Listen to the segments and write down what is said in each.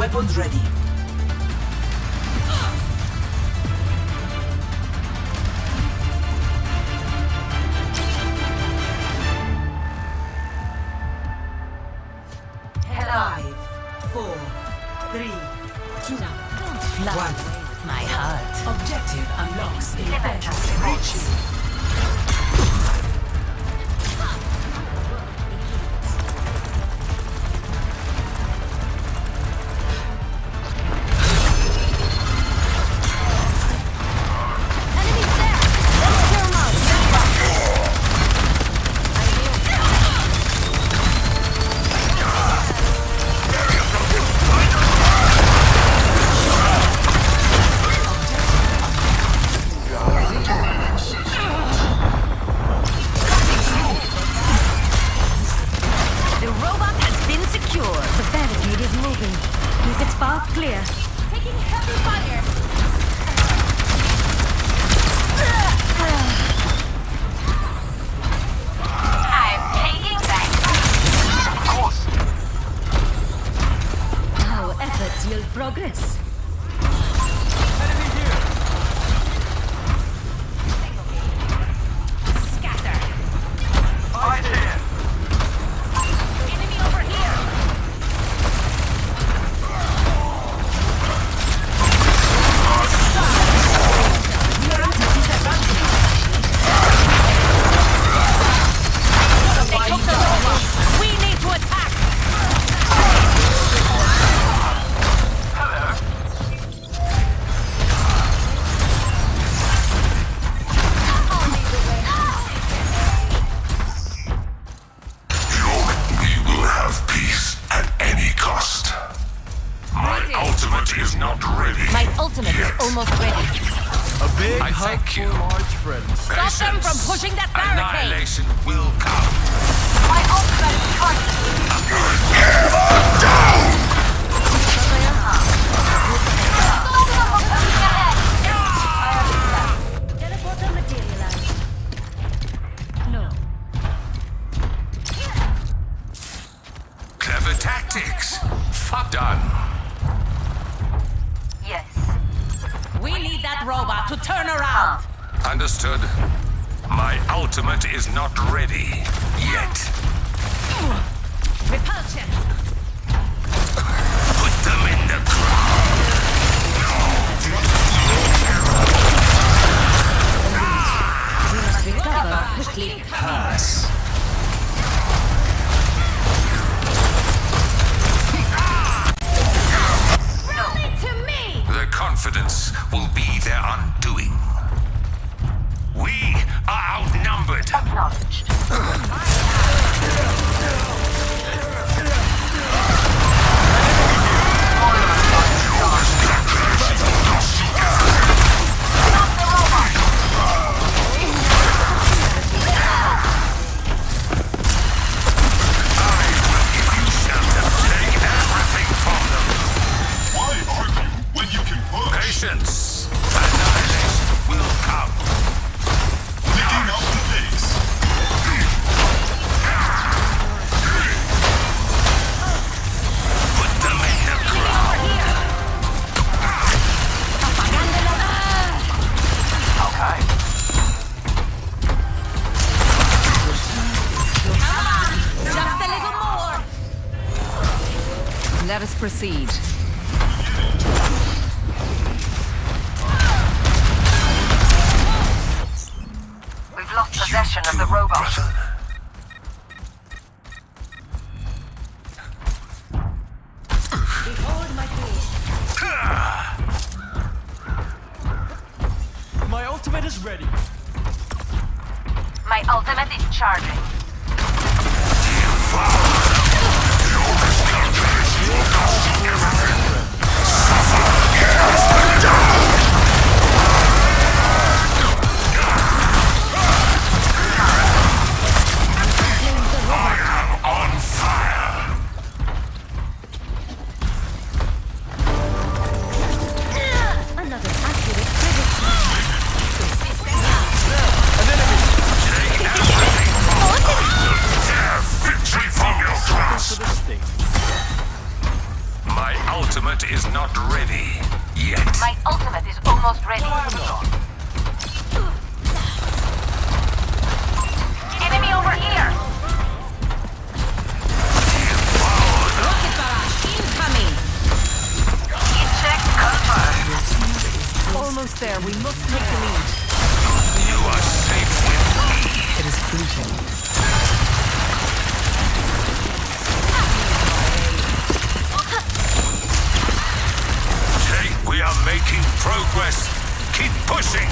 Weapons ready. Five, 4, 3, 2, 1. My heart. Objective unlocks in 30 seconds. Clear. Taking heavy fire. I'm taking back. Of course. Our efforts yield progress. Enemy here. Scatter. Right here. Enemy over here. My ultimate is almost ready. A big hug for large friends. Stop them from pushing that barricade. Annihilation will come. My ultimate is charging. Teleporter materialized. No. Clever tactics. Fuck done. Yes. We need that robot to turn around. Understood. My ultimate is not ready yet. Repulsion. Put them in the ground. We must recover quickly. Pass. Confidence will be their undoing. We are outnumbered. Acknowledged. Patience. Annihilation will come. Picking up the pace. Put them in the ground. Okay. Just a little more. Let us proceed. Lost possession of the robot. Behold my blade. My ultimate is ready. My ultimate is charging. We are making progress. Keep pushing.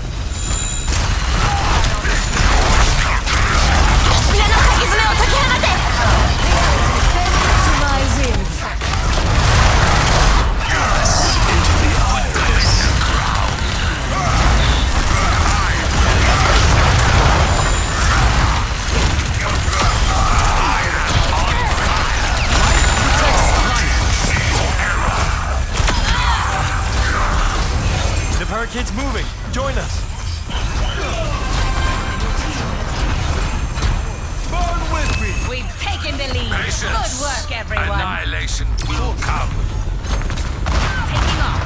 The barricade's moving. Join us. Burn with me. We've taken the lead. Patience. Good work, everyone. Annihilation will come. Taking off.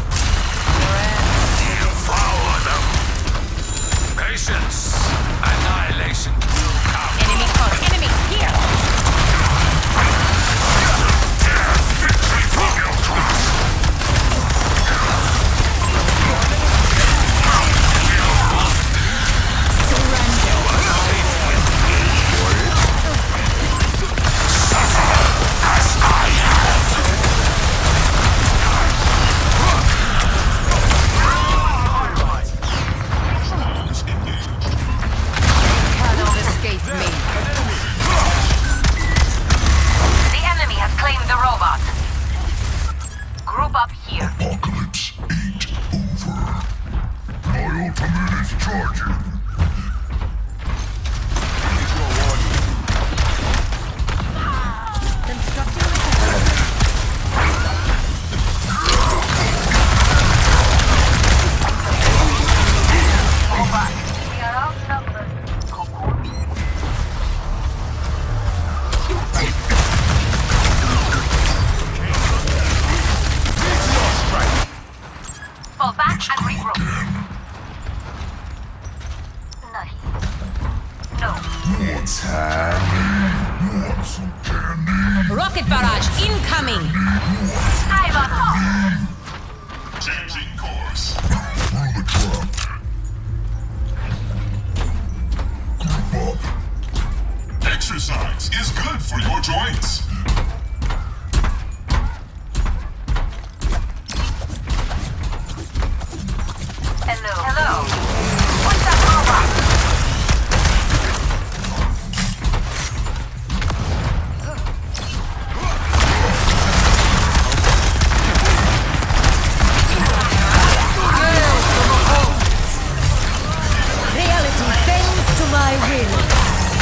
Devour them. Patience. Annihilation will come. Enemy caught. Enemy here. Cannot escape me. The enemy has claimed the robot. Group up here. Apocalypse ain't over. My ultimate is charging. Fall back. We are outnumbered. Fall back and regroup. Nahi. No. What's happening? Want some candy? Rocket barrage incoming. I'm on top. Changing course. Through the trap. Group up. Exercise is good for your joints. Hello. What's that robot? Reality bends to my will.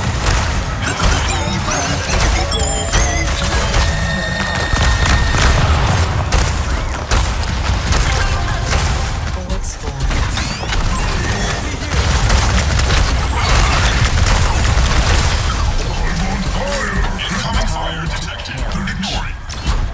Incoming fire detected. Ignore it.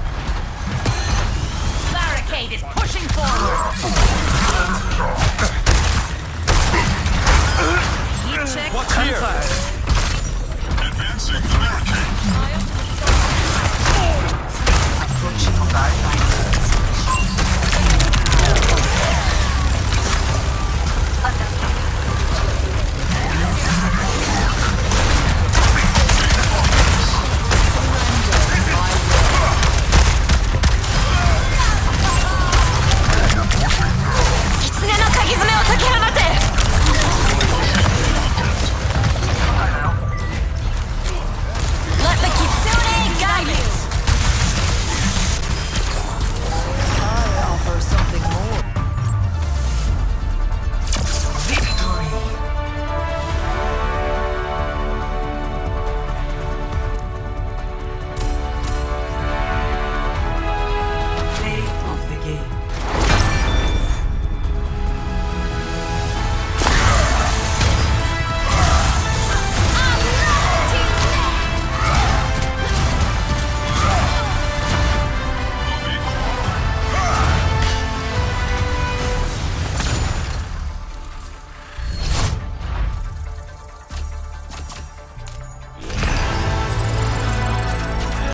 Barricade is pushing forward. Heat check What's here? confirmed.